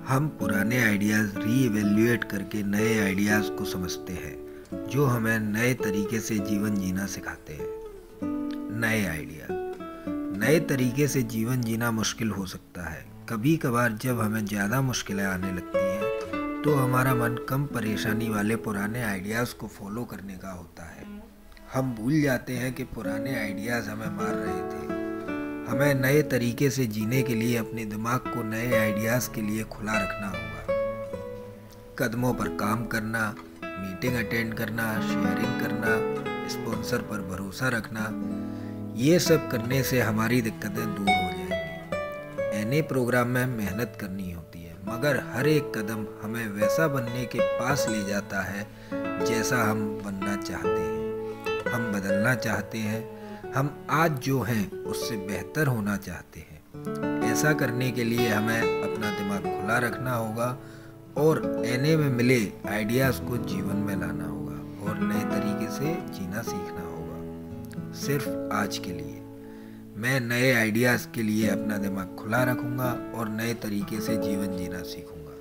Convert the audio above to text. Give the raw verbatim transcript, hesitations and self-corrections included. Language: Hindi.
हम पुराने आइडियाज़ रीइवैल्यूएट करके नए आइडियाज़ को समझते हैं जो हमें नए तरीके से जीवन जीना सिखाते हैं। नए आइडिया नए तरीके से जीवन जीना मुश्किल हो सकता है। कभी कभार जब हमें ज़्यादा मुश्किलें आने लगती हैं तो हमारा मन कम परेशानी वाले पुराने आइडियाज़ को फॉलो करने का होता है। हम भूल जाते हैं कि पुराने आइडियाज़ हमें मार रहे थे। हमें नए तरीके से जीने के लिए अपने दिमाग को नए आइडियाज़ के लिए खुला रखना होगा। कदमों पर काम करना, मीटिंग अटेंड करना, शेयरिंग करना, स्पॉन्सर पर भरोसा रखना, ये सब करने से हमारी दिक्कतें दूर हो जाएंगी। एन ए प्रोग्राम में मेहनत करनी होती है, मगर हर एक कदम हमें वैसा बनने के पास ले जाता है जैसा हम बनना चाहते हैं। हम बदलना चाहते हैं, हम आज जो हैं उससे बेहतर होना चाहते हैं। ऐसा करने के लिए हमें अपना दिमाग खुला रखना होगा और एन ए में मिले आइडियाज़ को जीवन में लाना होगा और नए तरीके से जीना सीखना होगा। सिर्फ आज के लिए मैं नए आइडियाज़ के लिए अपना दिमाग खुला रखूँगा और नए तरीके से जीवन जीना सीखूँगा।